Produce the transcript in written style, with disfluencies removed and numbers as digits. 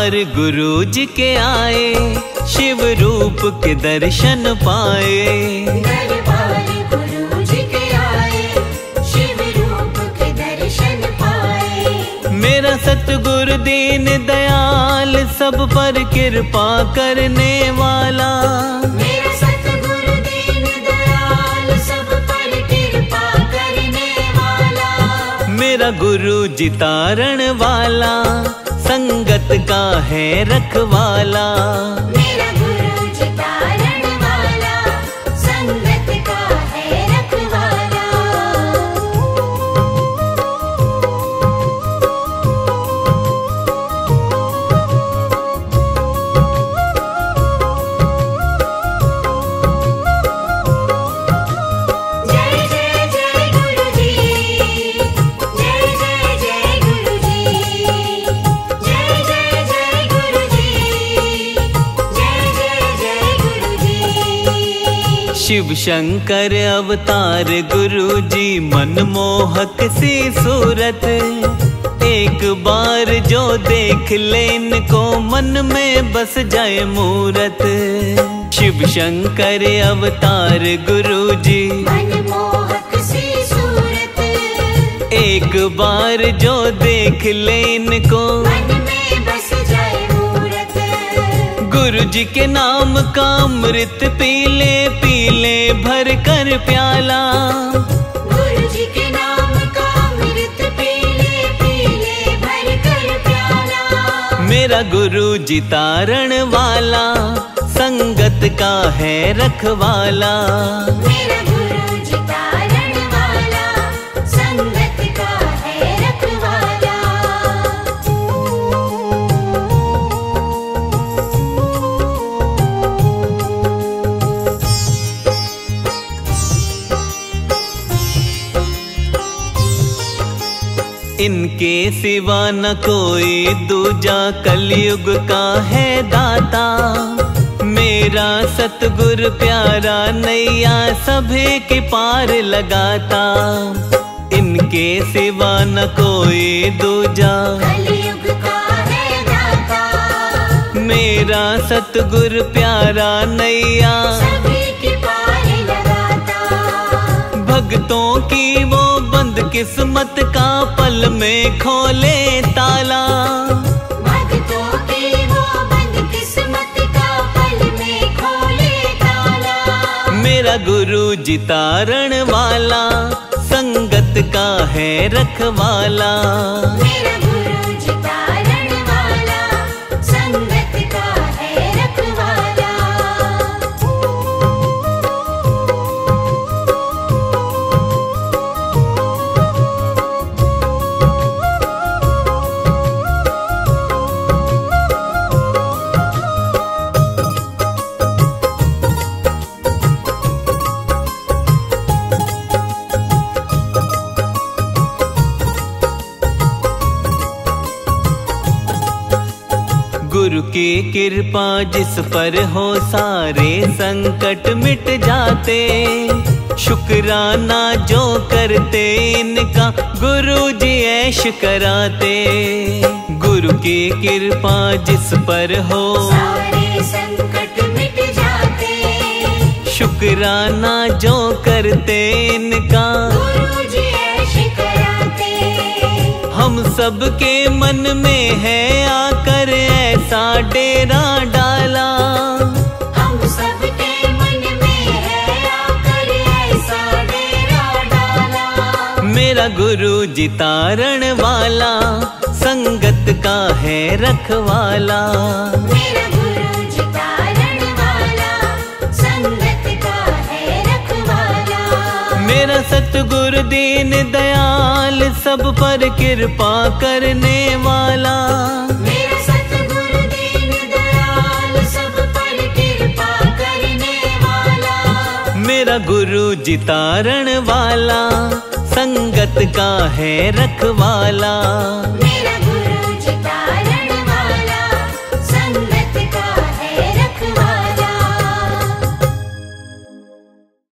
अवतार गुरु जी के आए, शिव रूप के दर्शन पाए। दरबार गुरु जी के आए, शिव रूप के दर्शन पाए। मेरा सतगुरु दीन दयाल, सब पर कृपा करने वाला। मेरा सतगुरु दीन दयाल, सब पर कृपा करने वाला। मेरा गुरु जी तारण वाला, संगत का है रखवाला। मेरा गुरु जी तारण वाला, संगत का है रखवाला। जय जय जय गुरु जी, जय जय जय गुरु जी, जय जय जय गुरु जी, जय जय जय गुरु जी। शिव शंकर अवतार गुरु जी, मनमोहक सी सूरत। एक बार जो देख ले इनको, मन में बस जाए मूरत। शिव शंकर अवतार गुरु जी, मनमोहक सी सूरत। एक बार जो देख ले इनको, मन में बस जाए मूरत। गुरु जी के नाम का अमृत पीले पीले भर कर प्याला। गुरु जी के नाम का अमृत पीले पीले भर कर प्याला। मेरा गुरु जी तारण वाला, संगत का है रखवाला। मेरा गुरु जी तारण वाला, संगत का है रखवाला। इनके सिवा न कोई दूजा, कलयुग का है दाता। मेरा सतगुरु प्यारा, नैया सभी की पार लगाता। इनके सिवा न कोई दूजा, कलयुग का है दाता। मेरा सतगुरु प्यारा, नैया सभी की पार लगाता। भक्तों की वो बंद किस्मत का, पल में खोले ताला। भक्तों की वो बंद किस्मत का, पल में खोले ताला। मेरा गुरु जी तारण वाला, संगत का है रखवाला। मेरा गुरु जी तारण वाला, संगत का है रखवाला। गुरु की कृपा जिस पर हो, सारे संकट मिट जाते। शुक्राना जो करते इनका, गुरु जी ऐश कराते। गुरु की कृपा जिस पर हो, सारे संकट मिट जाते। शुक्राना जो करते इनका, गुरु जी ऐश कराते। हम सबके मन में है आकर ऐसा डेरा डाला। हम सबके मन में है आकर ऐसा डेरा डाला। मेरा गुरु जी तारण वाला, संगत का है रखवाला। मेरा गुरु जी तारण वाला, संगत का है रखवाला। मेरा सतगुरु दीन दयाल, सब पर कृपा करने वाला। मेरा सतगुरु दीन दयाल, सब पर कृपा करने वाला। मेरा गुरु जी तारण वाला, संगत का है रखवाला।